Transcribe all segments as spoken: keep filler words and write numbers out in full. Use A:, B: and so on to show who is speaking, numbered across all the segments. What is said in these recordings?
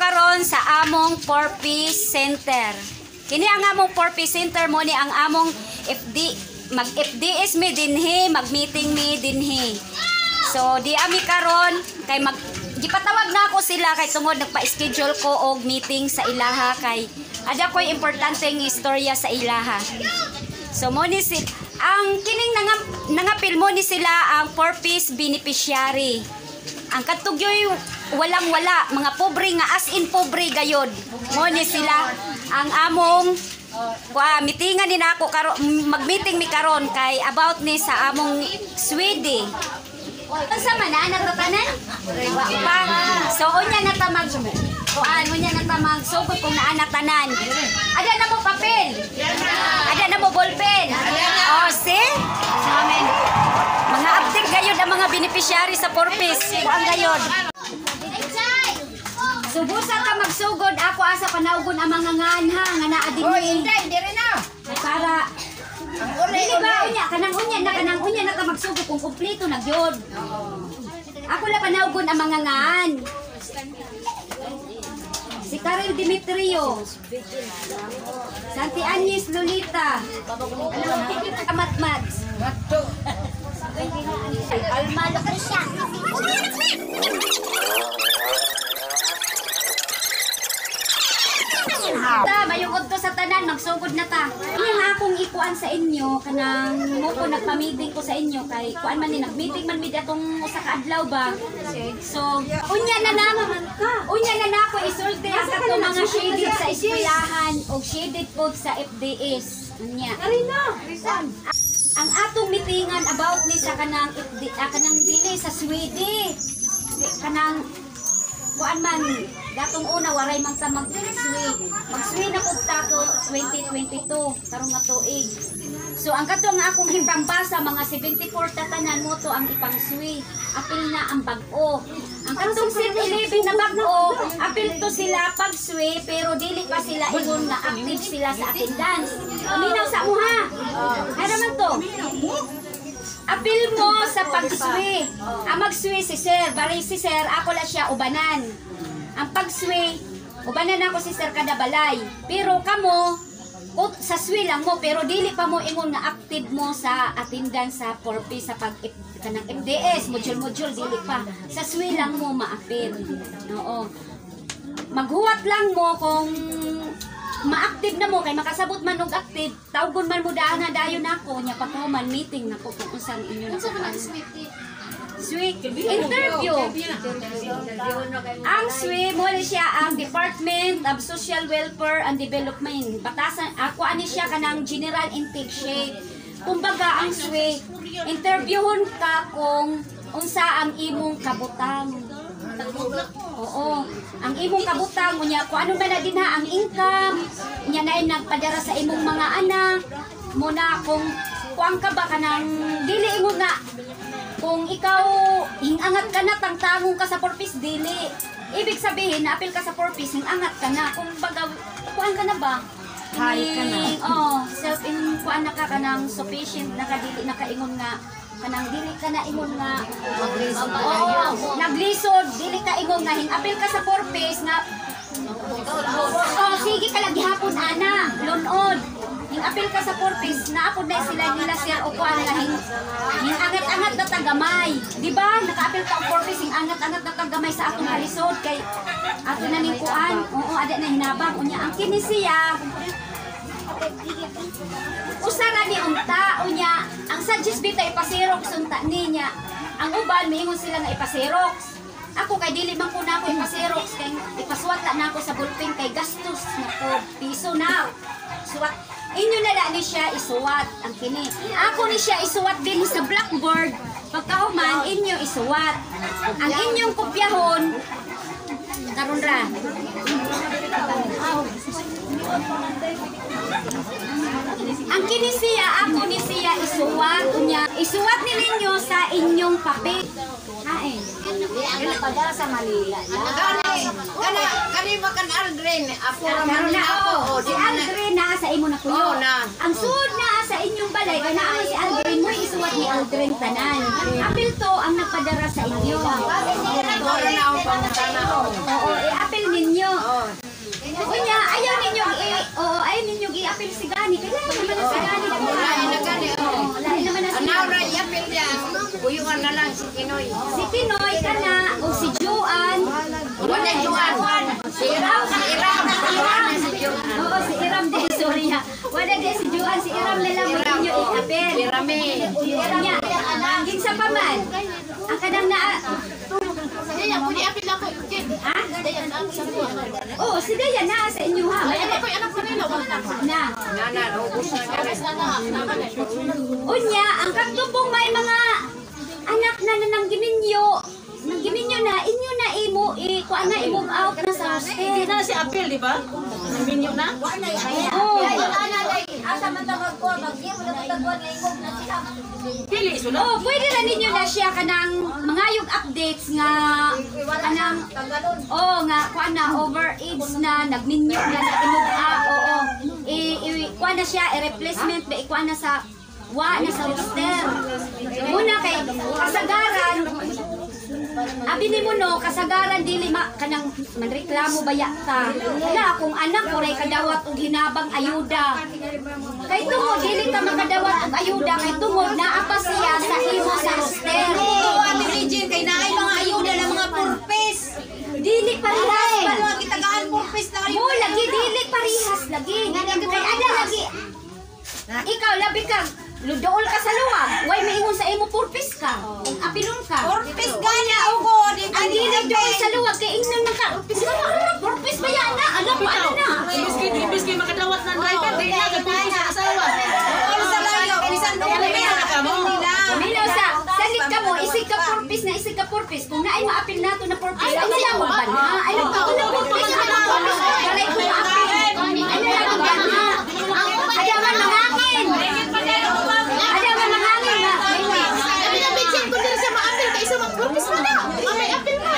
A: karon sa among four-piece center. Kini ang among four-piece center mo ni ang among F D mag F D S mi dinhi, mag-meeting mi dinhi. So di ami karon kay mag gipatawag na ako sila kay tungod nagpa-schedule ko og meeting sa ilaha kay ada koy importanteng istorya sa ilaha. So mo ni si ang kining nangap nangapil mo ni sila ang four-piece beneficiary. Ang katugyoy walang wala, mga pobre nga as in pobre gayod. Mo ni sila ang among kwa mitingan din ako karon mag-meeting mi karon kay about ni sa among Swede. Unsa man na natatanan? Pa. So unya natamag kuan unya natamag sugod kung naa natanan. Ada na mo papel. Ada na mo ballpen. Oh, see? Amen. Mga update gayod ang mga beneficiary sa four-piece. Kuan gayod. Subusa ka magsugod ako asa panawgon ang mga nganha nga naa dinhi.
B: Oy, hindi, dire na.
A: Para dili ba unya kanang unya na kanang unya na ka magsugod kung kumpleto na gyud. Ako la panawgon ang mga ngan. Si Karel Dimitrio. Santi Agnes Lolita. Amat Mads.
B: Mato.
A: Alma Lucrecia. Ta, mayugod to sa tanan, magsugod na ta. Ini nga akong ikuan sa inyo, kanang mo ko nagpa-meeting ko sa inyo, kay kuan man ni, nag-meeting man mi datong sa kaadlaw ba. So, unya na na, unya na na ako isulti sa to mga shaded sa eskwelahan, o shaded po sa F D S. Unya. Ang atong meetingan about ni sa kanang F D, ah, kanang dili sa Swede. Kanang kuan man datong una waray man ta mag-sway. Mag-sway na pud ta to twenty twenty-two karong nga tuig. So ang kato nga akong himpambasa mga seventy-four tatanan mo to ang ipang-sway. Apil na ang bag-o. Ang katong set eleven na bag-o, apil to sila pag-sway pero dili pa sila ingon nga active sila sa attendance. Aminaw sa uha. Ano man to? Apil mo sa pag-sway. Ang mag-sway si Sir, bari si Sir, ako la siya ubanan. Ang pag-sway, ubanan ako si Sir kada balay. Pero kamo, sa sway lang mo, pero dili pa mo ingon nga active mo sa attendance sa four-piece sa pag kanang M D S, module-module, dili pa. Sa sway lang mo maapil. Oo. Maghuwat lang mo kung ma-active na mo kay makasabot man og active, tawgon man mo daan na dayon nako nya pagkahuman meeting nako kung unsang inyo na sweet interview. Ang sweet mo ni siya ang Department of Social Welfare and Development. Batasan ako ani siya kanang general intake siya. Kumbaga ang sweet interviewon ka kung unsa ang imong kabutang. Oo. Ang imong kabutang unya kung ano ba na din ha ang income nya na nagpadara sa imong mga anak mo na kung kuang ka ba kanang dili ingon nga kung ikaw hingangat ka na tangtangong ka sa four-piece dili. Ibig sabihin na apil ka sa four-piece hingangat ka na kung baga kuan ka na ba?
B: Hay ka na.
A: Oh, self in kuan na ka kanang sufficient na kadili nakaingon nga kanang dili ka na ingon nga maglisod oh, naglisod dili ka ingon nga hinapil ka sa four-piece nga oh sige ka lang gihapon ana lunod hinapil ka sa four-piece na apod na sila nila siya o kuan nga hin hinangat-angat na tagamay di ba nakaapil ka og four-piece hinangat-angat na tagamay sa atong kalisod kay ato na ning kuan oo ada na hinabang unya ang kini siya usara ni unta unya ang suggest bita ipasirox unta niya ang uban miingon sila nga ipasirox ako kay dili man ko na ako ipasirox kay ipaswat na ako sa ballpen kay gastos na ko piso na suwat inyo na la ni siya isuwat ang kini ako ni siya isuwat din sa blackboard pagkahuman inyo isuwat ang inyong kopyahon karon ra ang kini siya, ako ni siya isuwat unya. Isuwat ni ninyo sa inyong papel. Hain.
B: Kana padala sa Manila. Kana kana kani makan Aldrin, ako ra
A: na ako. Si Aldrin na sa imo na kuyo. Ang sud na sa inyong balay kana si Aldrin mo gisuwat ni Aldrin tanan. Apil to ang nagpadara sa inyo.
B: Dora na ako pangutana.
A: Oo, i-apil ninyo. Kunya, ayaw ninyo i oo, ayaw ninyo i-apil si Gani. Kailangan naman na si Gani.
B: Lain na gani.
A: Lain naman na si
B: Anaw
A: Gani.
B: ra yapil dia. Buyungan na lang si Kinoy.
A: Si Pinoy ka na, o si Joan.
B: Wala Juan. Si Iram, si Iram. Wala si Juan.
A: Oo, si Iram din, sorry ha. Wala din si Joan, si Iram na lang mo ninyo i-apil.
B: Si Rami.
A: Nya, hanggang sa paman. Ang kanang na...
C: Dayan, pwede apil ako.
A: Ha?
C: Dayan, ang isang buwan.
A: Oo, si Dayan na sa inyo ha.
C: Ay, ako yung anak ko nila. Wala na.
A: Na.
B: Nana, ubus na kami.
A: Unya, ang katubong may mga anak na nanang giminyo. Nang giminyo na, inyo na imo, i, kuha na i-move out na sa
C: Hindi
A: hostel.
C: na si apil, di ba? Minyo na?
A: Oo.
C: Pili, sunod.
A: Oh, pwede na ninyo na siya kanang mangayog updates nga kanang oh nga kuan na overage na nagminyo na na i-move out. Oo. I, i kuan na siya i-replacement ba ikuan na sa wa na sa hostel. Muna kay kasagaran abi ni mo no kasagaran dili ma kanang manreklamo baya ka. Wala kung anak ko ray kadawat og hinabang ayuda. Kay tungod dili ka makadawat og ayuda kay tungod naa pa siya sa imo sa hostel.
D: Ate Regine, kay naay mga ayuda ng mga purpose.
A: Dili parehas pa.
D: Mga kitagaan purpose na
A: Mo lagi dili parehas lagi. Kay ada lagi. Ikaw labi ka ludool ka sa luwag. Way maingon sa imo purpose ka. Apilon ka.
D: purpose gani ugo, di ba?
A: Ang dili dool sa luwag kay ingnon man ka. Purpose ba? Purpose ba yan na? Alam mo ano na?
C: Imbis kayo, imbis kayo makadawat ng driver, di na, gagawin sa asawa.
D: Ano sa layo, bisan mo nila.
A: Minaw sa salit ka mo, isig ka purpose na isig ka purpose. Kung naay maapil nato na purpose, ano lang mo ba na? Ano ka ko na purpose na purpose? Galay ko maapil. Ano lang mo ba na? Ada man mangangin. Ada man mangangin na.
C: Sabi na, bitchin ko din sa maapil, kay isa mag-purpose mo na. Mamay apil mo.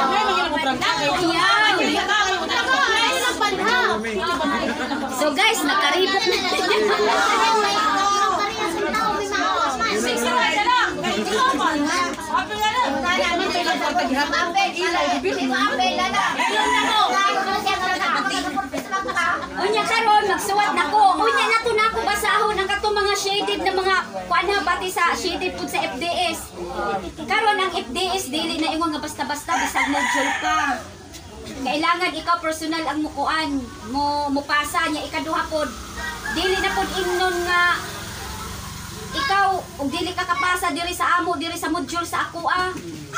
A: Yan.
C: Ay, lang banha.
A: So guys, nakaribok na. Unya karon magsuwat nako. Unya nato nako basahon ang kato mga shaded na mga kuan ha pati sa shaded pud sa F D S. Karon ang F D S dili na ingon nga basta-basta bisag module pa. Kailangan ikaw personal ang mukuan mo mupasa niya ikaduha pod. Dili na pod ingnon nga ikaw ug dili ka kapasa diri sa amo diri sa module sa ako ah.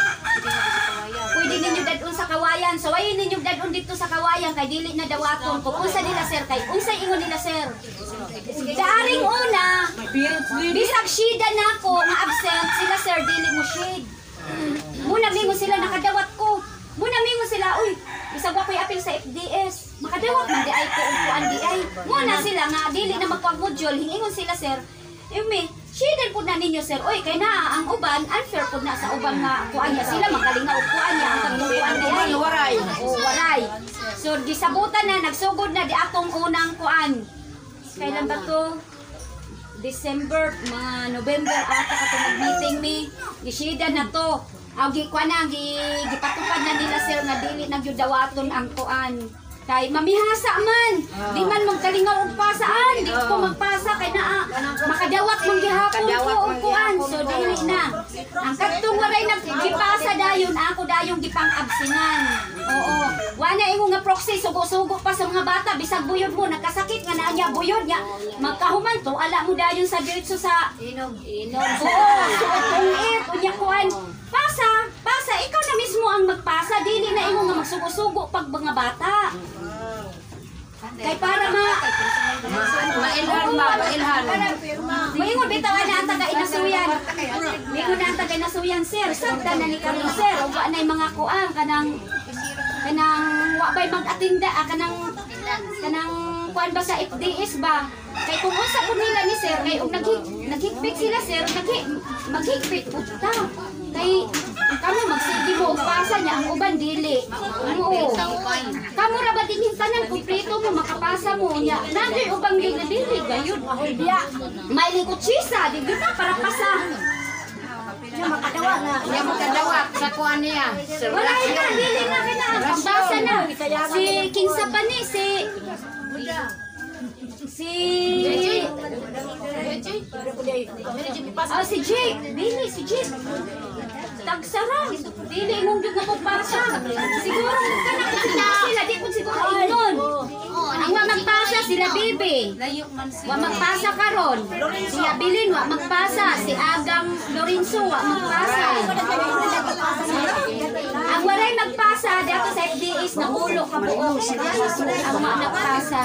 A: Pwede ninyo dadun sa kawayan. So ayin ninyo dadun dito sa kawayan kay dili na dawaton kung unsa nila sir kay unsa ingon nila sir. Daring una bisag shida nako nga absent sila sir dili mo shade. Muna mingo sila nakadawat ko. Muna mingo sila uy bisag wa koy apil sa F D S. Makadawat man di ay ko ug kuan di ay. Muna sila nga dili na magpag module hingingon sila sir. Imi, shiden po na ninyo sir. Oy, kay na ang uban, unfair po na sa uban nga kuan niya. Sila magaling nga og kuan niya. Ang kuan niya ay
B: waray.
A: Oh, waray. So, gisabutan na, nagsugod na di atong unang kuan. Kailan ba to? December, mga November ata ka to mag-meeting mi. Gishidan na to. Aw gi kuan na, gi, gipatupad na nila sir nga dili nagyudawaton ang kuan. Kay mamihasa man, di man magkalingaw og pasaan, di ko magpasa kay naa makadawat mong gihapon ko og kuan. So dili na. Ang kadtong waray naggipasa dayon ako dayong gipang-absinan. Oo. Wala imo nga proxy sugo-sugo pa sa mga bata bisag buyod mo nagkasakit nga naa niya buyod niya. Magkahuman to ala mo dayon sa diretso sa
B: Inom, inom.
A: oo, suotong it unya kuan. Pasa, pasa ikaw na mismo ang magpasa dili na imo nga magsugo-sugo pag mga bata. Kay para ma
B: Mailhan ba, mailhan.
A: Maingon bitawan na ang taga inasuyan. Maingon na ang taga inasuyan sir. Sabta na ni kami sir. Ug wa nay mga kuang kanang kanang wa bay mag-atinda ah, kanang kanang kuan ba sa F D S ba. Kay kung unsa pud nila ni sir kay ug naghi naghigpit sila sir, naghi maghigpit pud ta. Kay kamo magsige mo og pasa niya ang uban dili. Oo. Kamo ra ba din tanan kumpleto mo makapasa mo niya. Nagay ubang dili dili gayon.
B: yun, mahulbiya.
A: May likutsisa, di ba para pasa.
B: Niya makadawa na. Niya makadawa sa kuan niya.
A: Wala ina, dili na kina. Pambasa na. Si Kinsa pa ni, si... Si... Oh, si Jake. Dili, si Jake. Tagsara. Dili, mong yung napagpasa. Siguro, kanakita sila. Di po siguro inon. Ang wa magpasa, sila Bibi. Wa magpasa karon. Siya Bilin, wa magpasa. Si Agang Lorenzo, wa magpasa. Ang walay magpasa, dito sa F D S, nahulo ka buong. Ang wa nagpasa.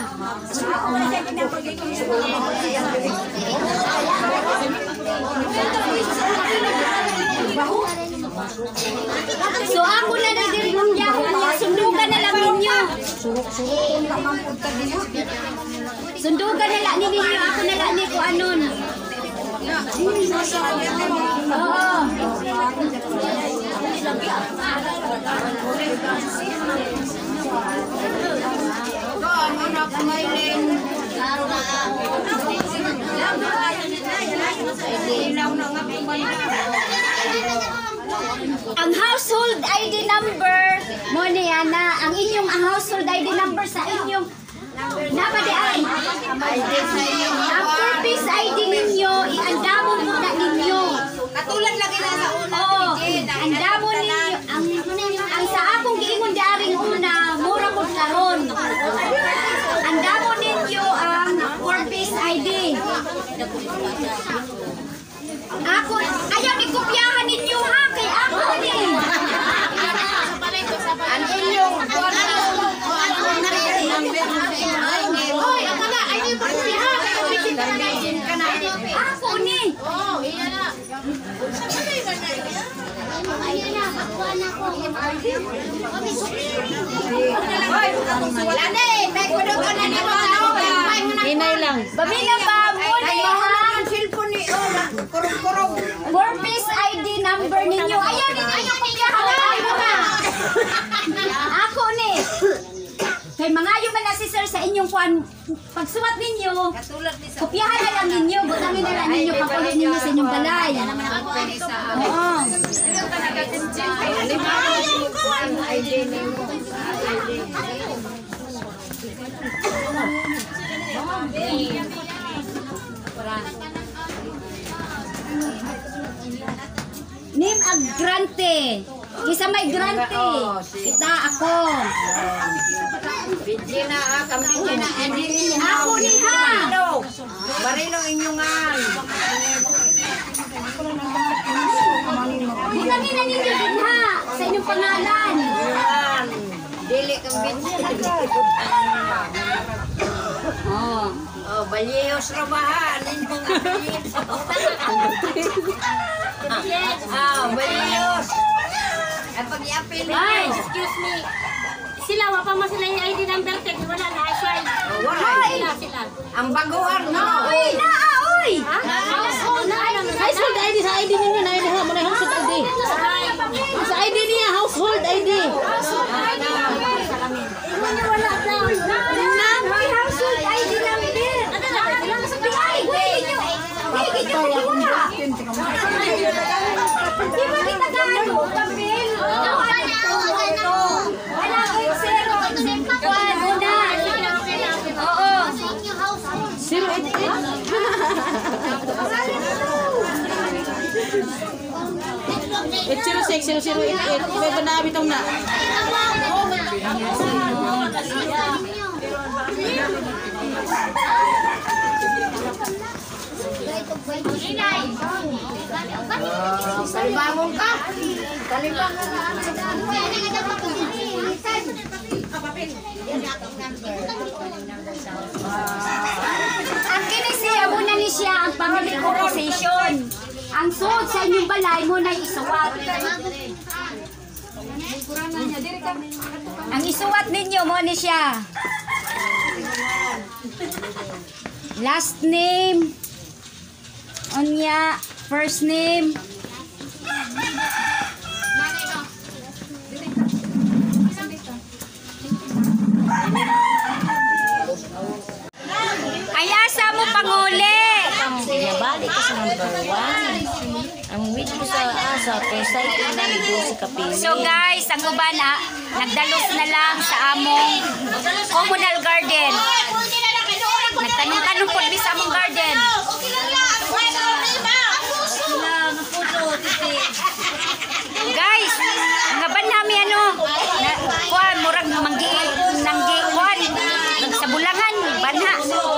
A: So ako na na diri ng yahon niya, sundugan na lang ninyo. Sundugan na lang ninyo, ako na lang ni ko anon. Oo. Ang household I D number mo niya na ang inyong ang household I D number sa inyong nabadian. Ang purpose I D ninyo, iandamon muna ninyo.
D: Katulad lagi na sa una.
A: Oo, andamon ninyo. Ang, ang sa akong giingon daring una, mura ko karon. Andamon ninyo ang purpose I D. Ako, ayaw ni kopyahan ninyo ha, kay ako ni.
B: Ang inyong kuan
C: Hoy, ang mga ay di pagpiha.
A: Ako ni.
C: Oh, iya na.
B: Lani, may kudo ka na ni mga
D: Inay lang.
A: Babila ba mo ni ha?
B: cellphone ni Ola. Kurong-kurong.
A: Purpose I D number ninyo. Ayaw ni ayaw kopyahan. Ako ni. Kay mga yung man si sir sa inyong kuan pagsuwat ninyo. Kopyahan na lang ninyo, butangin na lang ninyo pakulit ninyo sa inyong balay. Oo. Name ag grante. Isa may grante. Kita ako.
B: Bidina ha, kami bidina.
A: Ako ni ha.
B: Barilo inyongan.
A: Butangin na ninyo din ha sa inyong pangalan.
B: Yan. Dili kang bidina.
A: Oh.
B: Oh, baliyos rabahan. Inyong baliyos. Ah, baliyos. Ay, pag-iapin
A: Ay,
B: ninyo.
C: Excuse me. Sila, wapa mo sila yung I D number tag. Wala na, asway.
B: Wala.
C: Sila, sila.
B: Ang baguhan, no?
A: Uy, naa, uy.
C: Ha? Household na, alam mo na.
D: Household I D sa I D ninyo na I D ha mo na household I D. Sa I D niya household I D.
A: Wala daw. May household I D number. Ay, uy, ninyo. Ay, ninyo, wala. Di ba kita gaano? Kapil? Wala, uy, zero. Kuan, una. Oo.
D: Zero eight eight. Eight zero six zero zero eight eight. May banabi tong na.
B: Talibangon ka. Talibangon ka.
A: Ang kinisiya mo na ni siya ang family composition. Ang suot sa inyong balay mo na isuwat. Ang isuwat ninyo mo ni siya. Last name. Onya. First name. Ay asa mo pa panguli.
D: Nabalik ka sa number one. Ang wait ko sa asa, pero sa ito na ligo si Kapili.
A: So guys, ang uban na, nagdalos na lang sa among communal garden. Nagtanong-tanong po sa among garden. Guys, ang uban namin ano, na, kuhan, murag manggi, nanggi, kuhan, sa bulangan, banha.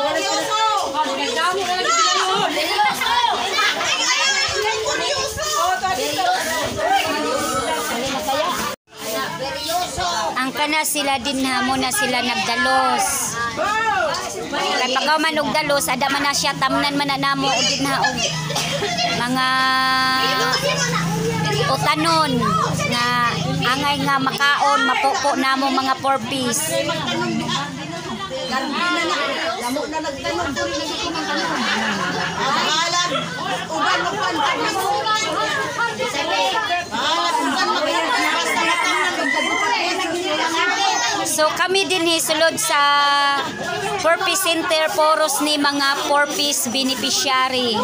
A: Ang kana sila din ha, muna sila nagdalos. Kaya pagaw man og dalos, ada man na siya, tamnan man na namo o din ha, og mga utanon nga angay nga makaon, mapupo namo mga four piece. So kami din hisulod sa four piece center poros ni mga four piece beneficiary.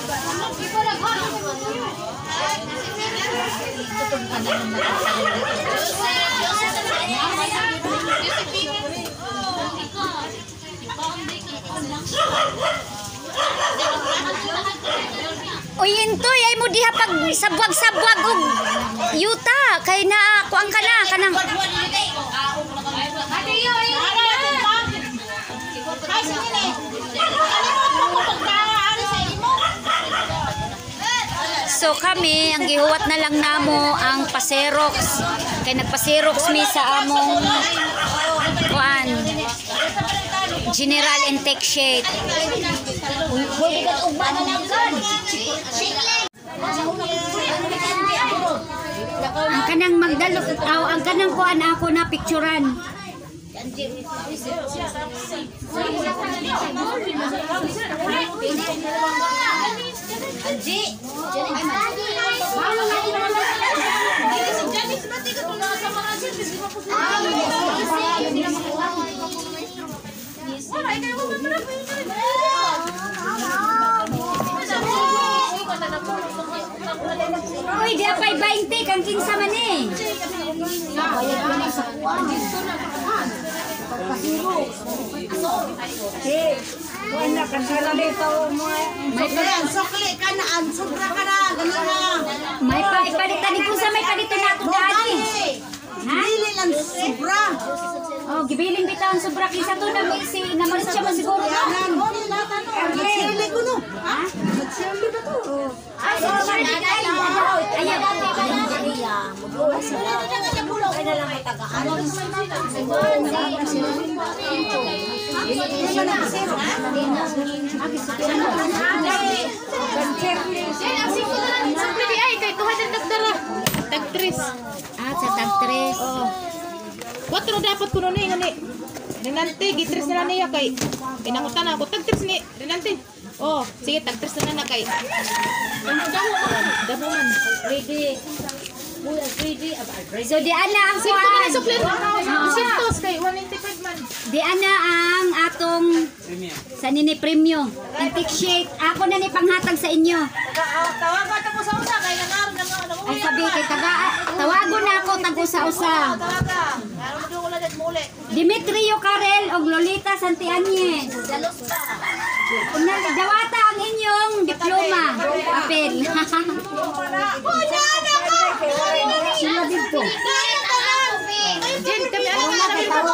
A: Uy, intoy ay mo diha pag sabwag-sabwag og yuta kay na kuan ka na kanang So kami ang gihuwat na lang namo ang paserox kay nagpaserox mi sa among kuan general intake sheet. Ang kanang magdalo aw ang kanang kuan ako na picturean. Anji. Uy, dia pay twenty kang kinsa man eh.
B: Wala ka sila dito mo. May pa sokli ka na an sobra ka na ganun.
A: May pa ipalitan ni kusa may palitan nato dati. Ha?
B: Dili lang sobra.
A: Oh, gibiling bitaw ang sobra kinsa to na si naman siya masiguro na.
B: Sili ko no. Ha? Sili ba to?
A: Ay, sorry na dai. Ayan.
B: Kaya lang may tagaan.
C: Tagtris.
A: Ah, sa tagtres.
C: Oh. Kwatro dapat kuno ni ngani. Renante gitris na niya kay pinangutan ako tagtris ni Renante. Oh, sige tagtris na na kay. Damo man.
A: Ready. So di ana ang
C: Sige ko
A: kuan.
C: na supler. Sintos kay one eighty-five man.
A: Di ana ang atong sa nini premium. Intake sheet. Ako na ni panghatag sa inyo.
B: Tawagan ta po sa usa kay nangaron nang
A: Ay sabi kay taga tawagon na ako tag usa-usa.
B: tawaga. Aron mo ko lang muli.
A: Dimitrio Carel og Lolita Santianes. Una dawata ang inyong diploma. Papel. Sila dito.
C: Jen kami ano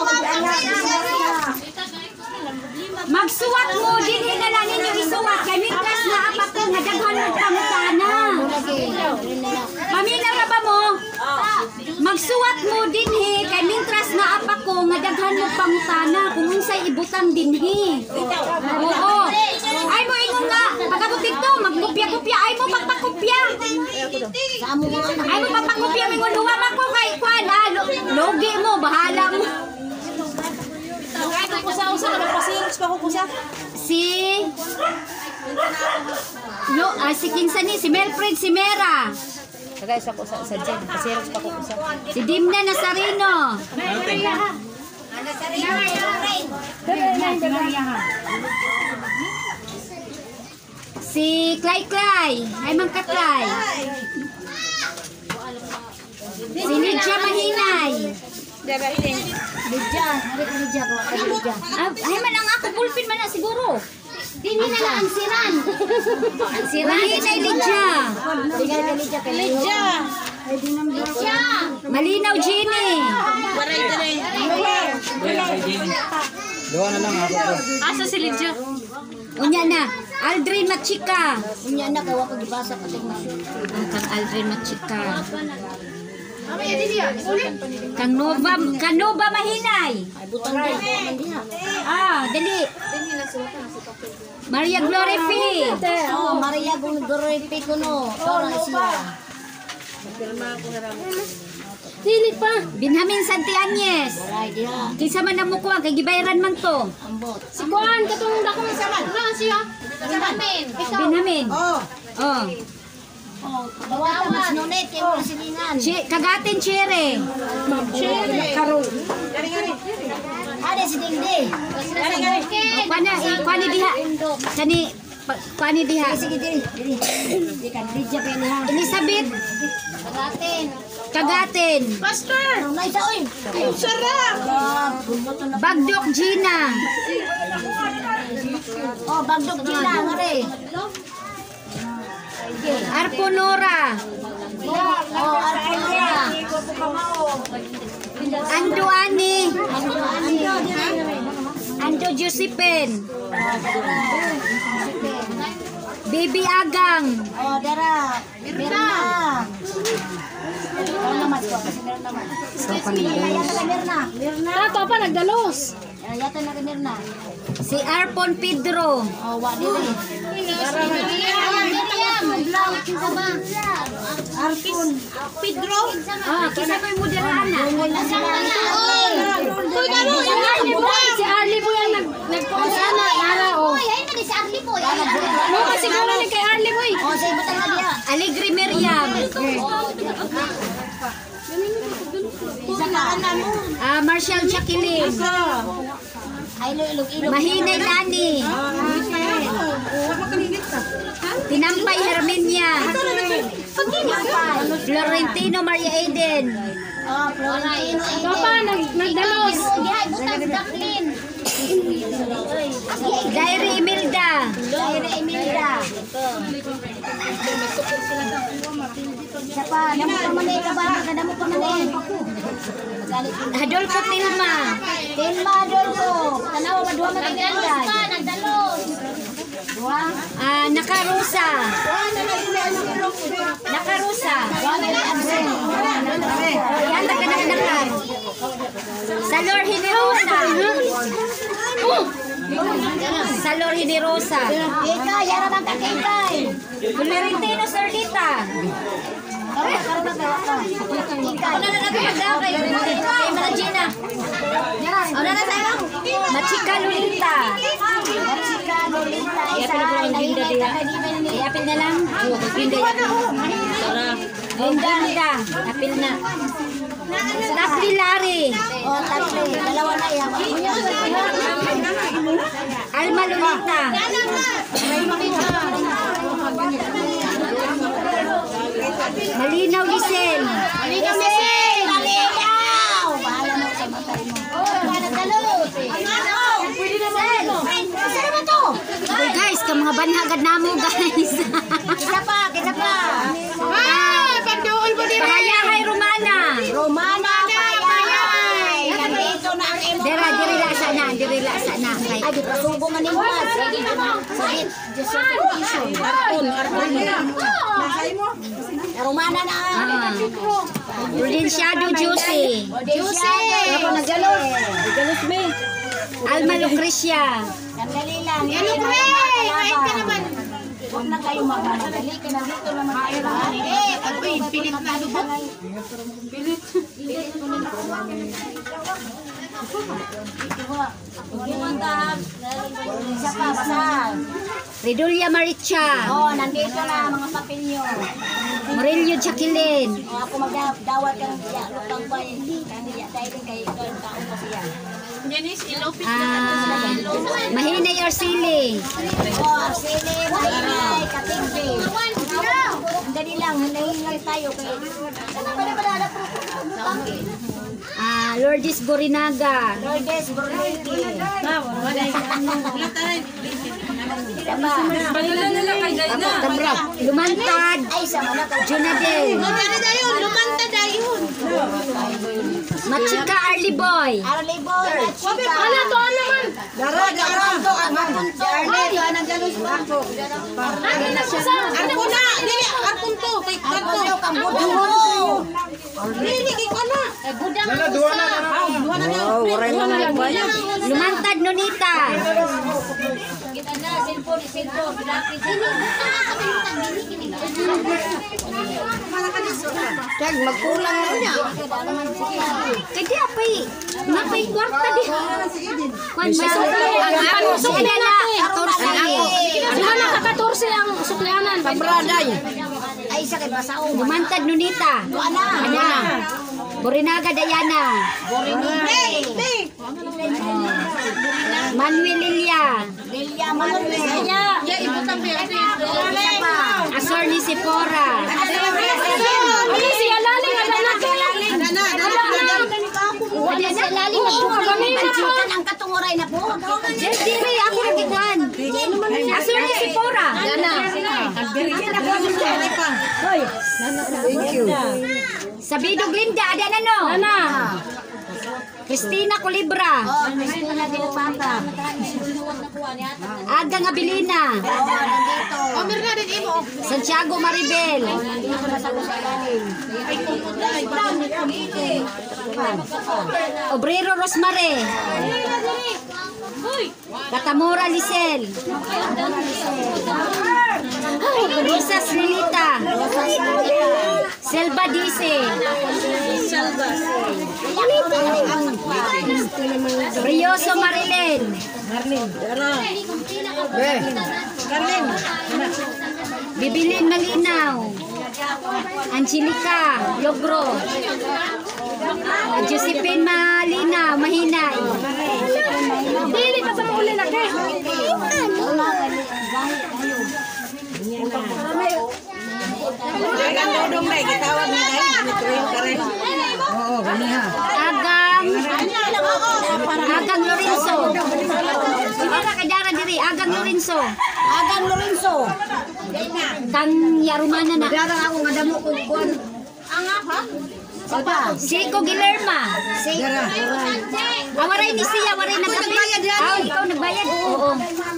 A: Magsuwat mo dinhi na lang ninyo isuwat kay mitras na apat ko nga daghan mo pangutana. Pamina ra ba mo? Magsuwat mo dinhi kay mitras na apat ko nga daghan mo pangutana kung unsay ibutang dinhi. Oo. Ay mo ingon nga pagkabutig to magkopya-kopya ay mo pagpakopya. Ay mo pagpakopya mingon huwa man ko kay kwan ah logi mo bahala mo.
B: Ano ko sa usa nagpasiros pa ko kusa.
A: Si Lo, ah, si kinsa ni si Melfred Simera.
D: Kagay sa ko sa sa Jen, pasiros pa ko sa.
A: Si Dimna Nazareno. Si Clay Clay. Ay, Mang Kaklay. Si Lydia Mahinay. Lydia. Lydia. Lydia. Ah, ay, man ang ako. Bulpin man na siguro. Dini na lang ang siran. Ang siran. Mahinay Lydia. Lydia. Lydia. Malinaw Jenny.
E: Gawa na lang ako.
C: Asa si Lydia?
A: Unya na. Aldrin Machika.
B: Unya na kawa ko gibasa ko tingnan.
A: Ang kang Aldrin Machika. Kang Nova, kang Nova Mahinay.
B: Ay butang di ko man diha.
A: Ah, dali. Maria Glory P.
B: Oh, Maria Gungoroy Picono. Tora siya.
A: Dili pa. Binhamin Santi Agnes.
B: Ay diha.
A: Kinsa man ang mukuha kay gibayaran man to.
B: Ambot.
A: Si Kuan katong dako man saman. Na siya. Binhamin. Binhamin.
B: Oh.
A: Oh.
B: Oh, dawatan mas nonet kay mo silingan.
A: Chi kagatin chere.
B: Chere. Karo. Ada si Dingdi.
A: Oh, Kuan na, eh, kuan ni diha. Kani pa- kuan ni diha.
B: Sige diri. Diri. Di kan Lydia pa niya.
A: Elizabeth
B: Kagatin.
A: Kagatin.
B: Ano na isa oy? Sarap.
A: Bagdok Gina.
B: Oh, bagdok Gina ngare.
A: Arpo Nora.
B: Oh, Arpulina.
A: Ando Ani. Ando Josephine. Baby Agang.
B: Oh, dara. Mirna. Oh, naman ko kasi meron naman. Yata na Mirna. Mirna.
A: Tato pa nagdalos.
B: Yata na Mirna.
A: Si Arpon Pedro.
B: Oh, wa diri. Arpun. Pedro.
A: Ah, kisa mo yung moderaan na.
B: Uy, kamo,
A: Si Arlie po yung nag-post na. Nara, oh.
B: si Arlie po.
A: No, kasi ko na kay Arlie boy.
B: Oh, sa iba tayo diya.
A: Alegre Miriam.
B: Isa ka na mo.
A: Ah, Marshall Jacqueline.
B: Ay, lo ilog ilog.
A: Mahinay Lani. Tinampay Herminia. Florentino Maria Eden.
B: Oh, Florentino.
A: Papa, nagdalos.
B: Diha, butang Jacqueline.
A: Diary Imelda.
B: Diary Imelda. Isa pa, damo pa man eh, kabana ka, damo pa man eh.
A: Adolfo Tilma.
B: Tilma Adolfo. Tanawa, madua man ang ganda. Nagdalos. Dua.
A: Ah, Nakarusa. Nakarusa. Yan, taga-nakanakan. Salor Hinerosa. Salor Hinerosa.
B: Ika, yara man kakitay.
A: Florentino Sardita.
B: Karoon na, karoon na, karoon na. Ika,
A: Ano na natin magdaw kay kay Maragina? Ano na tayo? Machika Lolita.
B: Chika, Lolita, isa, nahinay ka na di ba ni?
A: I-apil na lang. Hindi. Linda, Linda. Apil na. Takli Lari.
B: Oh, tatlo. Dalawa na iya.
A: Alma Lolita. Malinaw Gisel.
B: Malinaw, Gisel! Malinaw! Bahala mo sa matay mo. Oh, nagdalos. Pwede na Gisel. Saan naman to?
A: Oh, guys, ka mga banhagad na mo, guys.
B: Kita pa, kita pa.
C: Ah, pandool mo din.
A: Pahayahay Romana.
B: Romana Payay. Nandito na ang emo.
A: Dira, diri la sa na, diri la sa na. Kay
B: Ay, di pa subo man yung mas. Sabit. Arpun, arpun. Romana na.
A: Ah. Provinciado Juicy.
B: Juicy. Ako nagdalos.
A: Galos me. Alma Lucrecia.
B: Sandali lang.
C: Ano, pre? Kain ka naman.
B: Huwag na kayo magmadali. Kinalito naman kayo. Eh,
C: Ako eh, pilit na lubot.
B: isa pa, basa.
A: Redulia Maricha.
B: Oh, nandito na mga papel nyo.
A: Morelio Jacqueline.
B: Oh, ako magdawat ka ng iya. Lutang ba yun? Kaniya, dahil kay ikaw ang taong ko siya.
C: Janice, ilopit
A: Ah, Mahinay Arceli.
B: Oh, sili, mahinay, lang, hinahin lang tayo. Kaya, sana ba na madala po?
A: Ah, Lourdes Gorinaga.
B: Lourdes, Borlete.
A: Lumantad.
B: Ay, sama na ka.
A: Junadel.
B: Lumanta dayon.
A: Machika Arlie Boy.
B: Arley Boy, Chika. Ano to, ano man? Dara, dara. Ito, ang mapunto. Arley, ito, anang galus pa.
C: Ano na? Dili, akong to. Kay kanto. Dili, kay kana.
E: Nana, duwa na, nana.
A: Lumantad Nonita.
B: Tag, magkulang na niya.
A: Kaya apay, napay kwarta di. Kwan may sukli. Ang ako sukli na. katorse.
B: Ano na ka katorse ang suklianan? Pabraday. Ay, isa kay Basao.
A: Lumantad Nonita.
B: Ana.
A: Ana. Borinaga Dayana. Manuel Lilia.
B: Lilia Manuel. Ya, ibu tapi
A: Asor ni Sipora.
B: Ano siya laling ada na laling. Dana, dana. Wala siya laling. Ang ang katungoray na po.
A: Yes, diri ako nagikuan. Asor ni Sipora.
B: Dana.
A: Thank you. Sabido Glinda, ada na no? Ana. Christina Colibra.
B: Oh, Christina de Papa.
A: Aga Ngabilina.
B: Oh, nandito.
C: Omer na din imo.
A: Santiago Maribel.
B: Nandito na sa kusalanin.
A: Obrero Rosmare. Katamora Lisel. Rosas Lilita. Selva Dice. Rioso Marilyn. Bibilin Malinaw. Angelica Logro. Josephine Malinaw, Mahinay. Dili pa sa uli na kay.
E: Oo, ganiha.
A: Agang Agang Lorenzo. Sige na kay Dara diri, Agang Lorenzo.
B: Agan Lorenzo.
A: Kang Yarumana na.
B: Darang ako nga damo ko kuan. Ang apa? Saba.
A: Siko Gilerma.
B: Dara.
A: Awaray ni siya, waray nagbayad. Ah, ikaw nagbayad. Oo.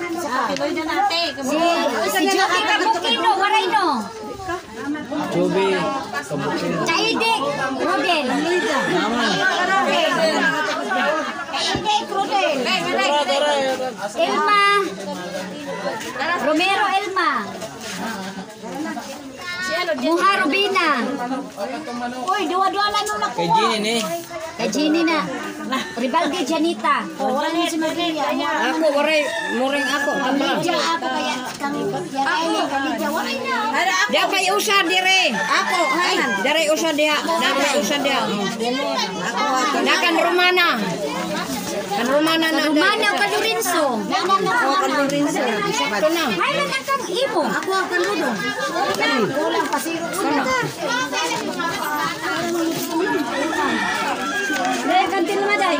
A: Si si Joki Kabukino, waray no.
E: Chubi. Kabukin.
A: Kaide, Rodel.
E: Naman.
A: Elma. Romero Elma. Muha Rubina.
B: Uy, dua-dua lang nung
E: Kay
B: nakuha.
E: Gini ni.
A: Kay Ginny na. Ribaldi Janita.
B: Wala na si Maria.
E: Ako, waray. Muring ako.
B: Kamidya ako kaya kang Yaraeli, kamidya. Wala na.
C: Dia pay usa dire. Ako, hay. Dire usa diha. Dapat usa diha. Ako nakan Romana. Kan Romana na.
A: Romana ka Lorenzo.
C: Ako kan Lorenzo. Sakto na.
A: Hay lang ang kang imo.
B: Ako ang kaludo. Kulang pasiro.
A: Dahil kantin naman dahil.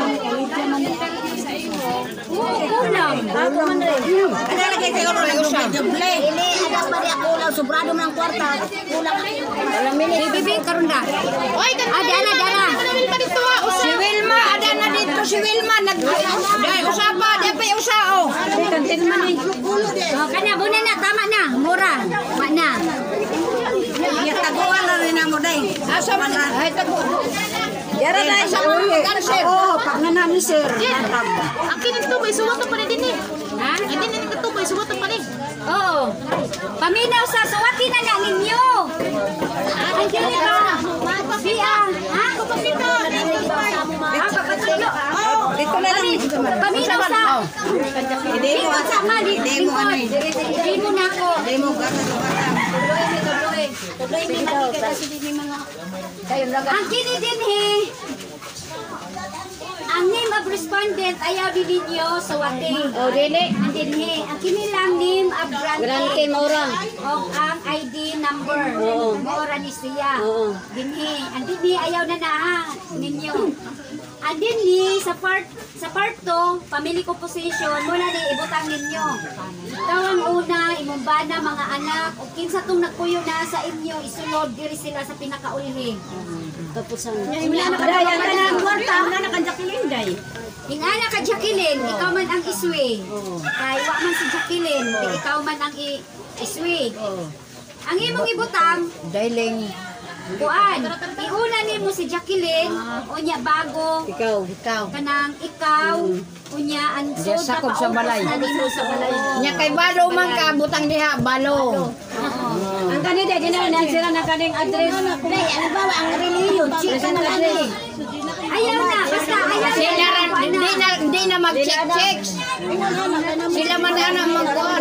A: Oo, kulang. Ako man rin.
C: Ada lagi kay oro usa.
B: Ini ada pa di kulang. Sobrado ng kwarta. Kulang.
A: Walang minute. Bibibing karon na.
C: Oy, kan
A: Ah, dara, dara.
C: Si Wilma ada na dito si Wilma nag dai usa pa, dia pay usa oh.
A: Kantin naman eh. Oh, kanya, buna na. Tama na. Mura. Ma na.
C: Ya taguan na rin mo dai. Asa man ay tago. Yara dai sa mo cancel. Oh, pag na ni sir.
B: Akin ito, may suwat pa rin din eh.
A: Ha?
B: Hindi na ito, may suwat pa rin.
A: Oo. Paminaw sa suwati na lang ninyo. Ang kini ba? Siya. Ha? Ah, pagkatulo.
C: Dito na lang.
A: Paminaw sa.
C: Hindi mo
A: Ikaw sa ma. Di mo Di mo na ako.
C: Hindi mo
A: Ang kini din he. ang name of respondent ayaw din ninyo suwate.
B: Oh, dili.
A: Ang dinhi, ang kinilang name of
B: Grante
A: grantee.
B: maura.
A: O ang I D number.
B: Oo.
A: Mora ni siya.
B: Oo.
A: Dinhi, ang dinhi ayaw na na ninyo. Ang dinhi sa part sa part two, family composition, muna ni ibutang ninyo. Ikaw ang una, imong bana mga anak, o kinsa tong nagpuyo na sa inyo, isulod diri sila sa pinakauli.
B: Tapos ano?
A: Wala na
B: Daya
A: ka
B: ka
A: na
B: na.
A: kwarta.
B: Wala na kang Jacqueline, day.
A: Ing ana ka Jacqueline, ikaw man ang iswi. Kay wa man si Jacqueline, di ikaw man ang i iswi. Ang imong ibutang,
B: Dailing.
A: kuan, iuna nimo si Jacqueline, unya bago
B: Ikaw. Ikaw.
A: kanang ikaw, unya ang
B: Diya
A: soda
B: sakop sa balay.
A: na nimo sa balay.
B: Nya kay balo man ka butang diha balo. Ang kanida ginawa sila na kaning address. Day, ano ba ang reliyon? Chika na kani.
A: Ayaw na, basta ayaw
B: Sila
A: na.
B: ran hindi na hindi na mag-check-check. Sila man na magkuan.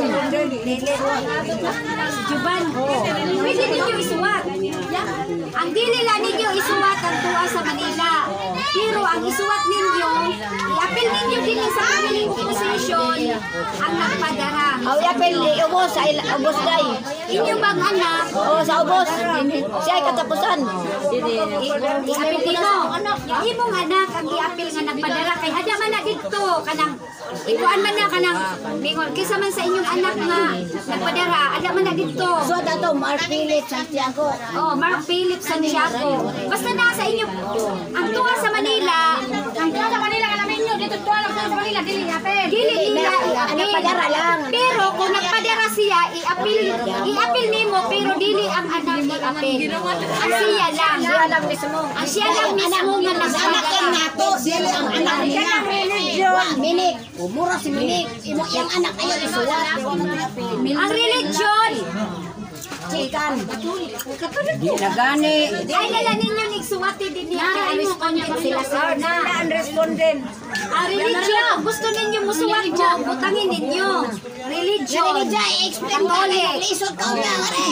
A: Juban, pwede ninyo isuwat. Ang dili lang ninyo isuwat ang tuwa sa Manila. Pero ang isuwat ninyo, i-appeal ninyo din sa family composition ang nagpadara.
B: Aw ya pili ubos sa ubos day.
A: Inyo bang anak,
B: Oh, sa ubos. Siya ay katapusan.
A: i-appeal nino. Yung imong anak ang i-appeal nga nagpadara kay ada man na dito kanang ikuan man na kanang mingon kaysa man sa inyong anak nga nagpadara, ada man na dito.
B: So dato Mark Philip Santiago.
A: Oh, Mark Philip Santiago. Basta nasa inyo ang tuwa sa Manila, ang tuwa sa Manila kanang inyo dito tuwa lang sa Manila dili apel. Dili nila
B: Ang nagpadara lang.
A: Pero kung nagpadara siya, i-appeal i-appeal nimo pero dili ang anak i-appeal. Ang siya lang.
B: Siya lang mismo.
A: Ang siya lang mismo nga nagpadara.
B: nato, dili ang anak niya. Wa minik. Umura si minik. Imo yang anak ayo isuwat.
A: Ang religion,
B: Chikan. Di na gani.
A: ay nala ninyo nigsuwati din niya kay ang respondent sila sir na.
B: Ang respondent.
A: Ang religion, kung gusto ninyo musuwat mo, butangin ninyo. Religion, Catholic.
B: Lisod ka na are.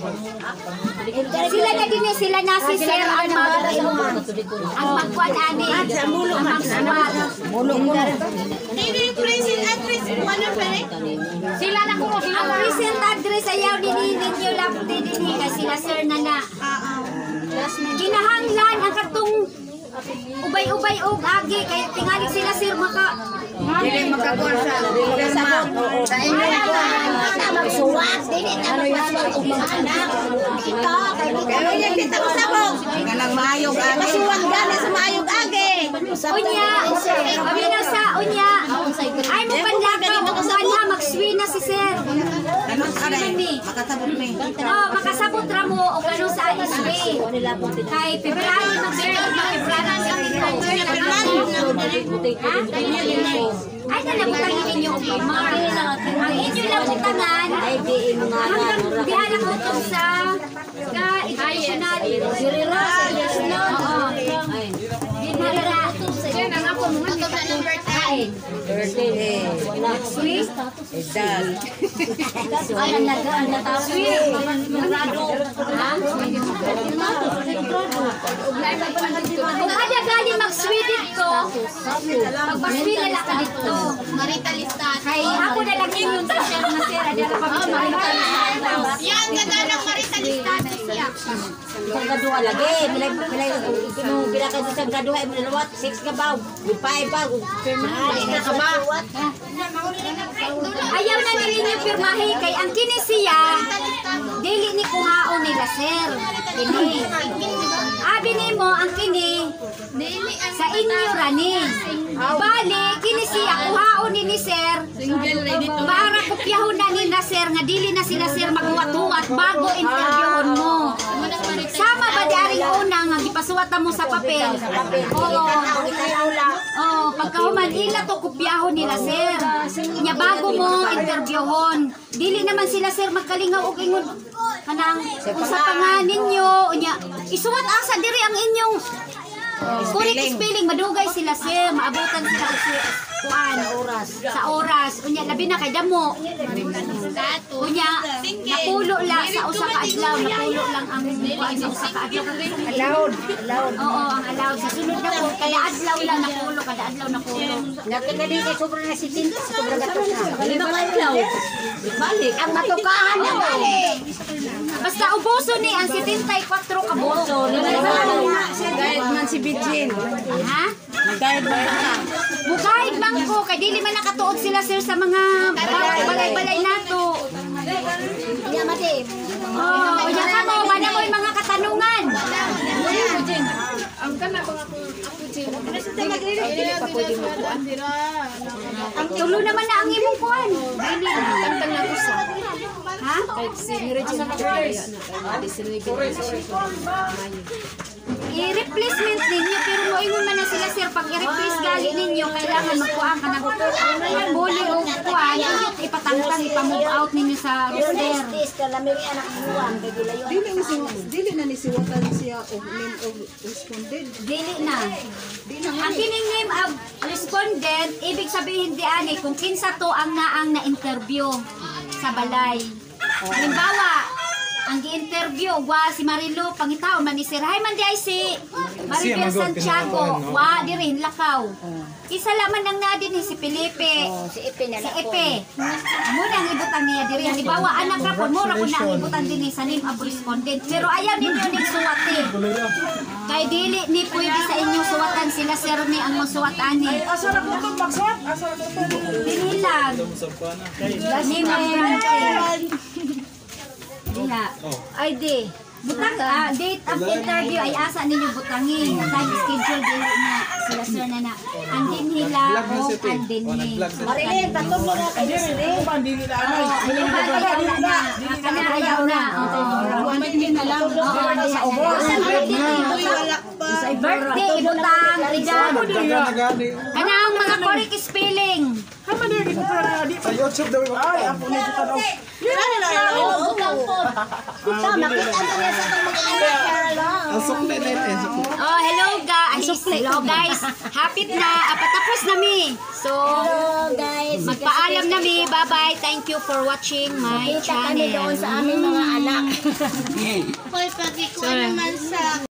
A: Sila na din eh, sila na si Sir ang mag ang magkuan ani. Ang magsuwat.
B: Mulong mo.
A: Sila na kung ang recent address ayaw din ninyo lang din din kasi sila Sir na na. Ginahanglan ang katong ubay-ubay og agi kay tingali sila Sir maka
B: Dili makakuha sa dili sa sa inyo na magsuwat dili na magsuwat og mga anak. Kita kay pero yan kita usabog. Ganang maayog agi. Masuwat gani sa maayog agi.
A: unya. Abi na sa unya. Ay mo panlakaw og na magswi na si Sir.
B: Ano sa dai? Makasabot mi.
A: Oh, makasabot ra mo og ano sa iswi. Kay February mag-start na February ay nalabutan ninyo og Mar. Ang inyo labutangan hanggang dihala ko to sa ka international. Oo. Dinhala. Yan ang ako mga kain. Sweet.
B: Edad.
A: Alam na ga na ta sweet. Ha? Kung ada gali mag-sweet dito, mag-sweet na lang ka dito. Marita listat. Kay ako na lang yun sa share na sir. Ada ka pa Marita listat. Yan ganda ng Marita listat siya.
B: Kung kadua lagi, bilay bilay kinu bila ka sa kadua mo lawat six ka ba? Gupay pa. Firma ka ba?
A: Ayaw na nila niyo pirmahi kay ang kini siya dili ni kuhaon nila sir. Kini. Abi nimo ang kini sa inyo rani. Bali kini siya kuhaon ni ni sir. Para kopyahon na ni na sir nga dili na sila sir maghuwat-huwat bago interviewon mo. Sama ba daring una nga gipasuwat mo sa papel? Oo. Oh, pagkahuman ila to kopyahon nila sir. Nya bago mo interviewon. Dili naman sila sir magkalingaw og ingon kanang usa pa nga ninyo unya isuwat asa diri ang inyong correct spelling madugay sila sir maabutan sila og kuan oras sa oras unya labi na kay damo unya napulo lang sa usa ka adlaw, napulo lang ang kuan sa usa ka adlaw.
B: Allowed. Allowed.
A: Oo, ang allowed. Sa sunod na po, kada adlaw lang napulo, kada adlaw napulo.
B: Nakita din kay sobrang na si Tinta, sobrang gatos na.
A: Lima ka adlaw. Balik.
B: Ang matukahan na balik.
A: Basta ubuso ni ang seventy-four ka boso.
B: Gayet man si Bijin.
A: Ha?
B: Gayet man ka.
A: Bukahid man ko, kay dili man nakatuod sila sir sa mga balay-balay nato.
B: Iya mati.
A: Oh, unya ka mo, mana mo yung mga katanungan. Ang tulo naman na ang imong kuan. Dili na. Ha? I-replacement ninyo pero moingon man na sila sir pag i-replace gali ninyo kailangan magkuan ka ng buli o kuan inyo ipatangtang ipamove out ninyo sa roster.
B: Tis ka lamig anak buwan kay gilayo.
F: Dili ni si dili na ni si Watan siya og name of responded.
A: Dili na. Ang kining name of respondent ibig sabihin di ani kung kinsa to ang naang na-interview sa balay. Halimbawa, ang gi-interview wa si Marilo Pangitaon man ni Sir Hay man di ay si Maribel Santiago wa diri Lakaw. Isa laman nang na din si Felipe.
B: Si Ipe na
A: Si Epe. Mo nang ibutang niya diri halimbawa anak ra pud mo ra pud nang ibutan din sa name of respondent pero ayaw ninyo ning suwati. Kay dili ni pwede sa inyo suwatan sila sir ni ang mosuwat ani.
F: Asa ra ko magsuwat? Asa ra ko
A: Dili lang. Name of respondent. Diha. Ay di. Butang ah, date of interview ay asa ninyo butangin. Time schedule dili na sila sir na na. Andin hila o andin ni.
B: Marilyn, tatong mo na kay Siri.
F: dili na
A: Oo, halimbawa ayaw na. Kana ayaw na. Oo.
F: na lang.
A: Oo, diha. Sa birthday. Sa birthday ibutang idan. Kanang mga correct spelling.
F: Sa YouTube daw ay ako ni tanong.
B: Ikaw, nakita mo niya sa itong mga anak.
F: Ang sukli na ito.
A: Oh, hello guys. Hello guys. Hapit na. Apatapos na mi. So,
B: Hello guys.
A: magpaalam na mi. Bye-bye. Thank you for watching my
B: Kita kami doon
A: channel.
B: sa aming mga anak.
A: Sorry.